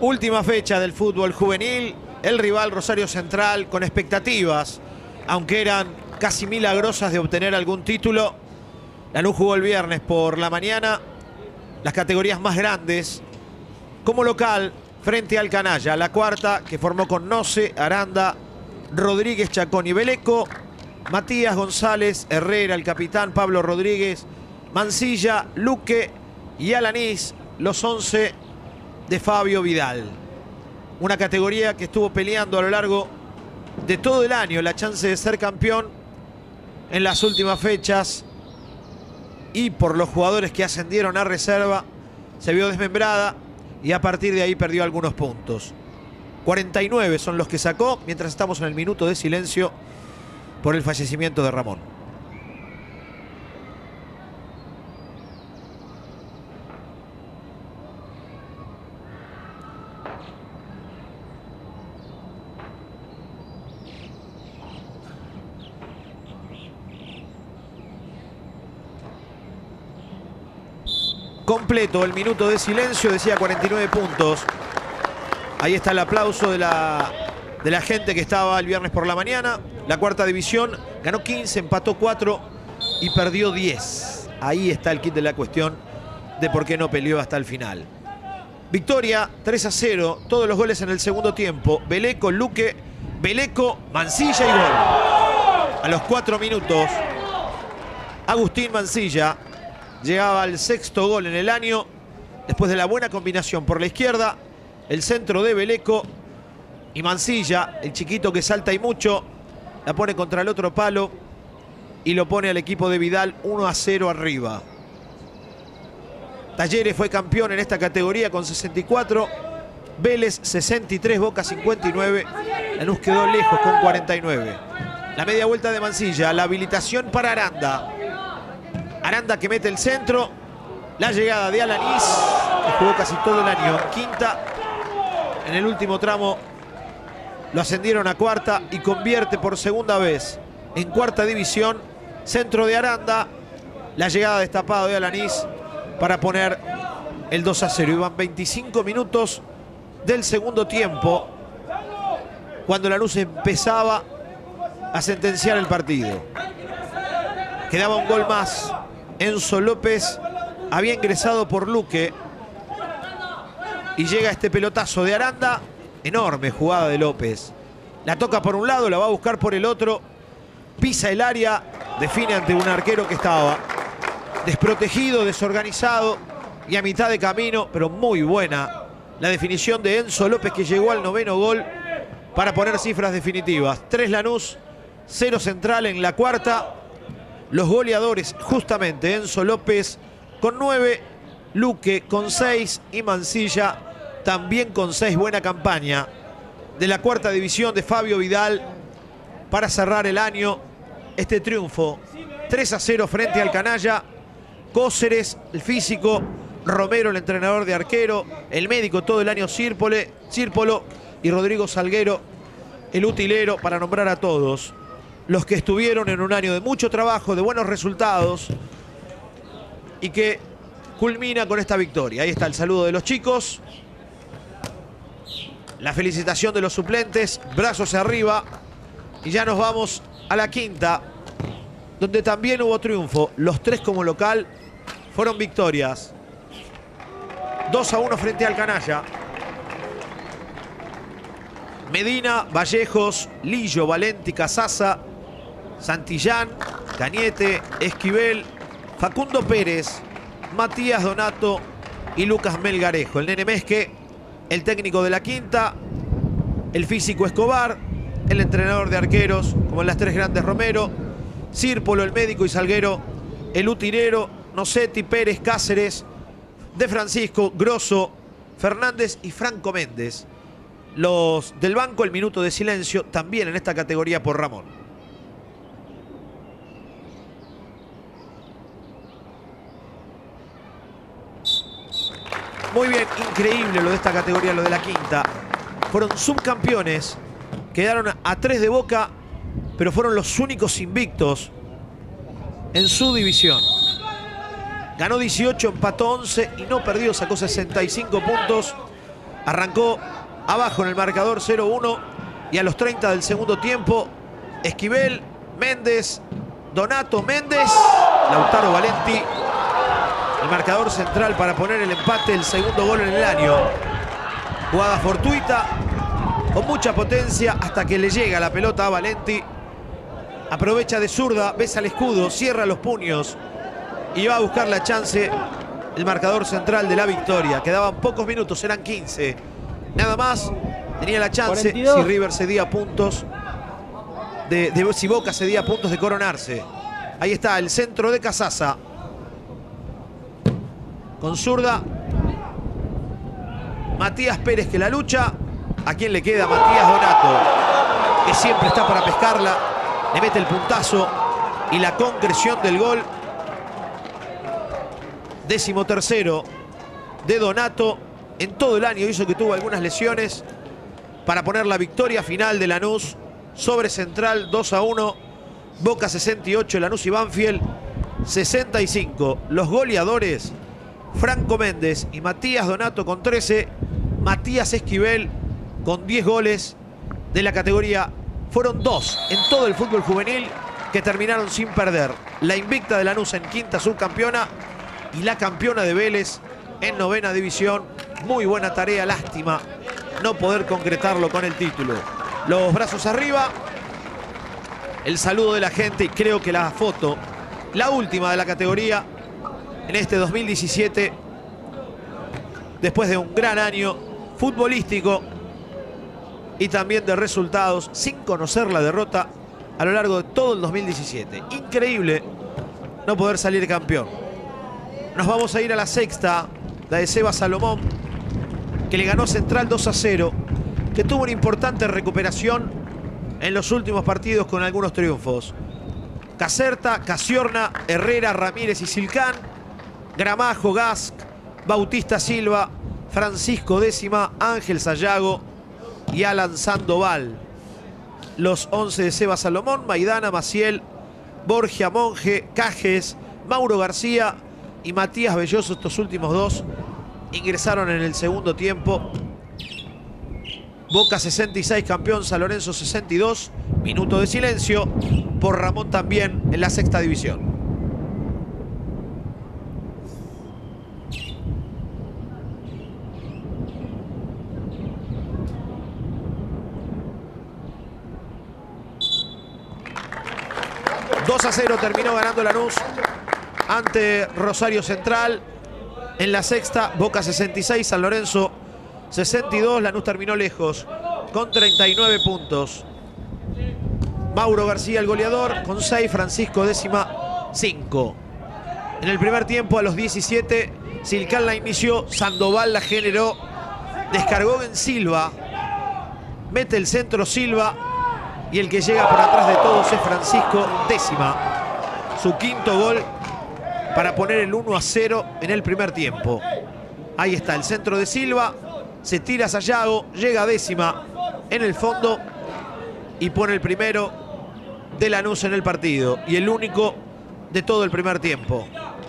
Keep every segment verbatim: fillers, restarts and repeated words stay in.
Última fecha del fútbol juvenil. El rival Rosario Central con expectativas, aunque eran casi milagrosas de obtener algún título. Lanús jugó el viernes por la mañana las categorías más grandes como local frente al Canalla. La cuarta, que formó con Noce, Aranda, Rodríguez, Chacón y Beleco. Matías, González, Herrera, el capitán Pablo Rodríguez, Mansilla, Luque y Alanís, los once de Fabio Vidal. Una categoría que estuvo peleando a lo largo de todo el año la chance de ser campeón en las últimas fechas, y por los jugadores que ascendieron a reserva se vio desmembrada y a partir de ahí perdió algunos puntos. cuarenta y nueve son los que sacó mientras estamos en el minuto de silencio por el fallecimiento de Ramón. Completo el minuto de silencio, decía cuarenta y nueve puntos. Ahí está el aplauso de la, de la gente que estaba el viernes por la mañana. La cuarta división ganó quince, empató cuatro y perdió diez. Ahí está el kit de la cuestión de por qué no peleó hasta el final. Victoria tres a cero, todos los goles en el segundo tiempo. Beleco, Luque, Beleco, Mansilla y gol. A los cuatro minutos, Agustín Mansilla llegaba al sexto gol en el año después de la buena combinación por la izquierda. El centro de Beleco y Mansilla, el chiquito que salta y mucho, la pone contra el otro palo y lo pone al equipo de Vidal uno a cero arriba. Talleres fue campeón en esta categoría con sesenta y cuatro, Vélez sesenta y tres, Boca cincuenta y nueve, Lanús quedó lejos con cuarenta y nueve. La media vuelta de Mansilla, la habilitación para Aranda. Aranda que mete el centro, la llegada de Alanís, que jugó casi todo el año en quinta. En el último tramo lo ascendieron a cuarta y convierte por segunda vez en cuarta división. Centro de Aranda, la llegada destapada de Alanís para poner el dos a cero. Iban veinticinco minutos del segundo tiempo cuando Lanús empezaba a sentenciar el partido. Quedaba un gol más. Enzo López había ingresado por Luque y llega este pelotazo de Aranda. Enorme jugada de López. La toca por un lado, la va a buscar por el otro. Pisa el área, define ante un arquero que estaba desprotegido, desorganizado y a mitad de camino, pero muy buena la definición de Enzo López, que llegó al noveno gol para poner cifras definitivas. tres Lanús, cero Central en la cuarta. Los goleadores justamente Enzo López con nueve, Luque con seis y Mansilla también con seis. Buena campaña de la cuarta división de Fabio Vidal para cerrar el año. Este triunfo tres a cero frente al Canalla. Cóceres, el físico, Romero, el entrenador de arquero, el médico todo el año Círpole, Círpolo y Rodrigo Salguero, el utilero, para nombrar a todos los que estuvieron en un año de mucho trabajo, de buenos resultados y que culmina con esta victoria. Ahí está el saludo de los chicos, la felicitación de los suplentes, brazos arriba, y ya nos vamos a la quinta, donde también hubo triunfo. Los tres como local fueron victorias. dos a uno frente al Canalla. Medina, Vallejos, Lillo, Valenti, Casasa, Santillán, Cañete, Esquivel, Facundo Pérez, Matías Donato y Lucas Melgarejo. El Nene Mesque, el técnico de la quinta, el físico Escobar, el entrenador de arqueros, como en las tres grandes Romero, Círpolo, el médico, y Salguero, el utilero, Nocetti, Pérez, Cáceres, De Francisco, Grosso, Fernández y Franco Méndez. Los del banco, el minuto de silencio también en esta categoría por Ramón. Muy bien, increíble lo de esta categoría, lo de la quinta. Fueron subcampeones, quedaron a tres de Boca, pero fueron los únicos invictos en su división. Ganó dieciocho, empató once y no perdió, sacó sesenta y cinco puntos. Arrancó abajo en el marcador cero uno y a los treinta del segundo tiempo, Esquivel, Méndez, Donato, Méndez, Lautaro Valenti. El marcador central para poner el empate, el segundo gol en el año. Jugada fortuita, con mucha potencia, hasta que le llega la pelota a Valenti. Aprovecha de zurda, besa el escudo, cierra los puños y va a buscar la chance el marcador central de la victoria. Quedaban pocos minutos, eran quince. Nada más, tenía la chance cuarenta y dos. Si River cedía puntos, de, de, si Boca cedía puntos de coronarse. Ahí está el centro de Casasa. Con zurda, Matías Pérez que la lucha. ¿A quién le queda? Matías Donato, que siempre está para pescarla. Le mete el puntazo y la concreción del gol. Décimo tercero de Donato en todo el año. Hizo que tuvo algunas lesiones para poner la victoria final de Lanús sobre Central dos a uno. Boca sesenta y ocho, Lanús y Banfield sesenta y cinco. Los goleadores, Franco Méndez y Matías Donato con trece. Matías Esquivel con diez goles de la categoría. Fueron dos en todo el fútbol juvenil que terminaron sin perder. La invicta de Lanús en quinta subcampeona y la campeona de Vélez en novena división. Muy buena tarea, lástima no poder concretarlo con el título. Los brazos arriba, el saludo de la gente y creo que la foto, la última de la categoría en este dos mil diecisiete, después de un gran año futbolístico y también de resultados, sin conocer la derrota a lo largo de todo el dos mil diecisiete. Increíble no poder salir campeón. Nos vamos a ir a la sexta, la de Seba Salomón, que le ganó Central dos a cero, que tuvo una importante recuperación en los últimos partidos con algunos triunfos. Caserta, Casiorna, Herrera, Ramírez y Silcán, Gramajo, Gask, Bautista Silva, Francisco Décima, Ángel Sayago y Alan Sandoval. Los once de Seba Salomón: Maidana, Maciel, Borgia, Monge, Cajes, Mauro García y Matías Belloso. Estos últimos dos ingresaron en el segundo tiempo. Boca sesenta y seis, campeón. San Lorenzo sesenta y dos. Minuto de silencio por Ramón también en la sexta división. dos a cero terminó ganando Lanús ante Rosario Central. En la sexta, Boca sesenta y seis, San Lorenzo sesenta y dos. Lanús terminó lejos con treinta y nueve puntos. Mauro García el goleador con seis, Francisco Décima cinco. En el primer tiempo, a los diecisiete, Silcán la inició, Sandoval la generó, descargó en Silva, mete el centro Silva y el que llega por atrás de todos es Francisco Décima. Su quinto gol para poner el uno a cero en el primer tiempo. Ahí está el centro de Silva, se tira Sayago, llega Décima en el fondo y pone el primero de Lanús en el partido y el único de todo el primer tiempo.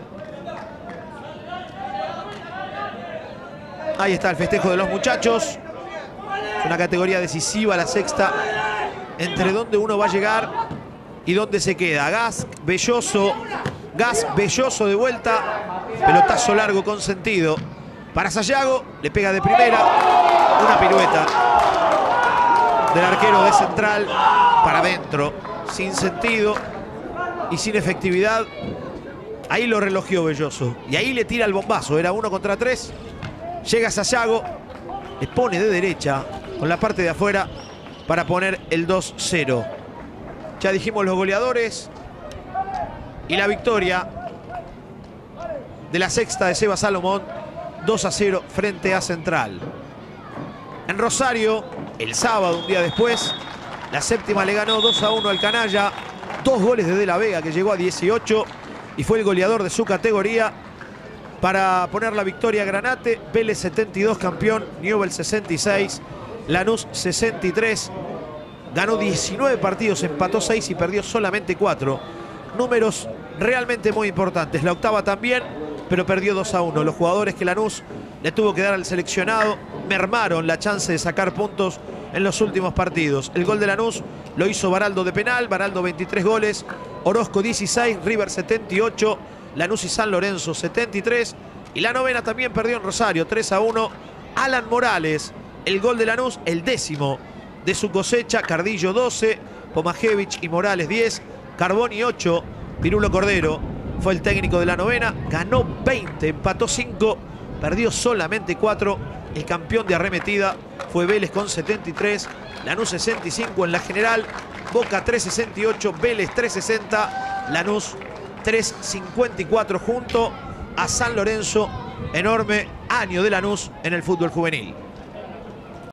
Ahí está el festejo de los muchachos. Es una categoría decisiva, la sexta, entre dónde uno va a llegar y dónde se queda. Gas, Belloso, Gas, Belloso de vuelta. Pelotazo largo con sentido para Sayago, le pega de primera. Una pirueta del arquero de Central para adentro, sin sentido y sin efectividad. Ahí lo relojeó Belloso y ahí le tira el bombazo. Era uno contra tres. Llega Sayago, le pone de derecha con la parte de afuera para poner el dos cero. Ya dijimos los goleadores y la victoria de la sexta de Seba Salomón, dos a cero frente a Central. En Rosario, el sábado, un día después, la séptima le ganó dos a uno al Canalla. Dos goles de De la Vega, que llegó a dieciocho y fue el goleador de su categoría para poner la victoria a Granate. Vélez setenta y dos, campeón. Newell's sesenta y seis. Lanús sesenta y tres. Ganó diecinueve partidos, empató seis y perdió solamente cuatro. Números realmente muy importantes. La octava también, pero perdió dos a uno. Los jugadores que Lanús le tuvo que dar al seleccionado. Mermaron la chance de sacar puntos en los últimos partidos. El gol de Lanús lo hizo Baraldo de penal. Baraldo veintitrés goles, Orozco dieciséis, River setenta y ocho, Lanús y San Lorenzo setenta y tres. Y la novena también perdió en Rosario, tres a uno. Alan Morales, el gol de Lanús, el décimo de su cosecha. Cardillo doce, Pomajevich y Morales diez, Carboni ocho. Pirulo Cordero fue el técnico de la novena. Ganó veinte, empató cinco, perdió solamente cuatro. El campeón de arremetida fue Vélez con setenta y tres, Lanús sesenta y cinco en la general, Boca tres sesenta y ocho, Vélez tres sesenta, Lanús tres cincuenta y cuatro junto a San Lorenzo. Enorme año de Lanús en el fútbol juvenil.